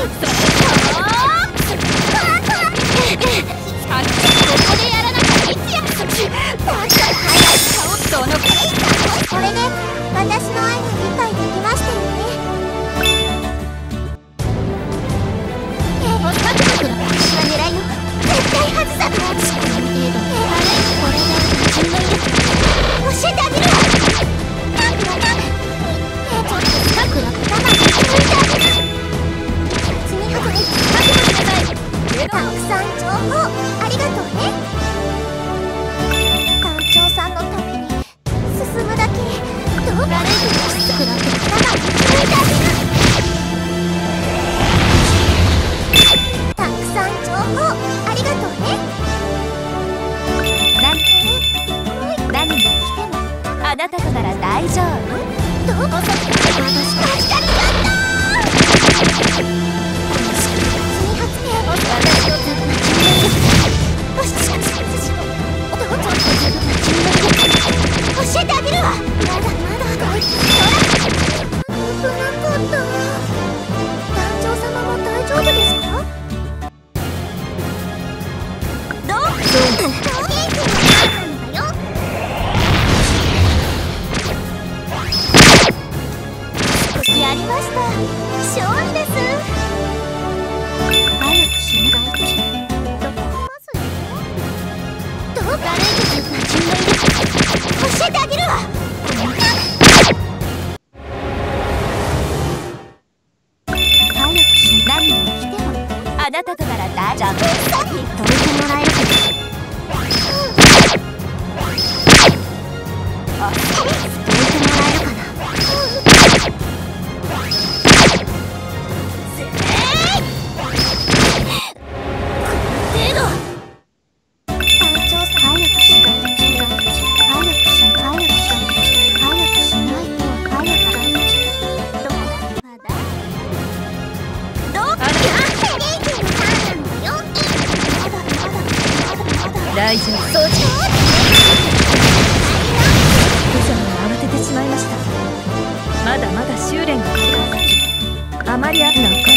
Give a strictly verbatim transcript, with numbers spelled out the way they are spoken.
これで私の愛が理解できましたよね。え、もう覚悟の私は狙いよ。絶対外さない。この程度。これで自分の威力教えてあげるわ。なんとかな。え、ちょっと深くなく我慢しておいてあげる。次はこれ覚悟しなさい。たくさん情報ありがとうね。団長さんのために進むだけどうかね。少なく我慢しておいてあげる。たくさん情報ありがとうね。何何に来てもあなたとなら大丈夫。どうもそ私助かりやったー。次発明を私をずっと決める。よししかし私をどうぞずっと決める。教えてあげるわ。まだまだこいつ危なかった。団長様も大丈夫ですか？どう？どう？元気になったんだよ。やりました。勝利です。早くしないと。どこますよ。どうかね。自分の威力教えてあげるわ。早くし何に来てもあなたとなら大丈夫。どいてもらえるかな。あ、どいてもらえるかな。 大丈夫。そうじゃ。無様に慌ててしまいました。まだまだ修練がかかる。あまりあったのか。